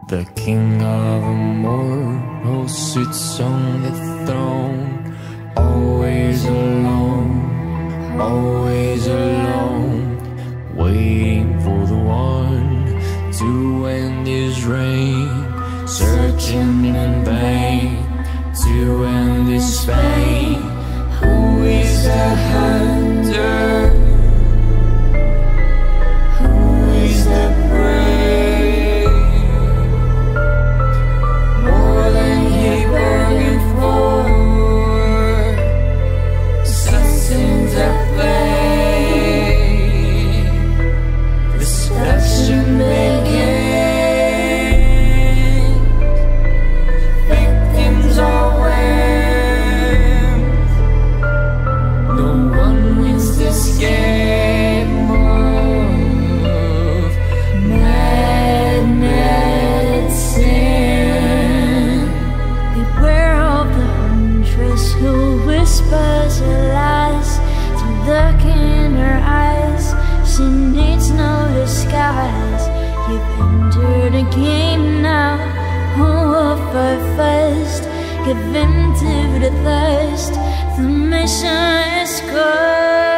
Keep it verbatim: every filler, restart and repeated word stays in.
The king of immortal sits on the throne, always alone, always alone, waiting for the one to end his reign, searching in vain to end his fame. Who is the hunter? Who is the prey? More than he bargained for, sustains the flame. Destruction begins. Victims are where no one wins this game of madness. Beware of the huntress who whispers her lies to look in her eyes. She needs no disguise. You've entered a game now. Who will fight first? Give in to the thirst. The mission is good.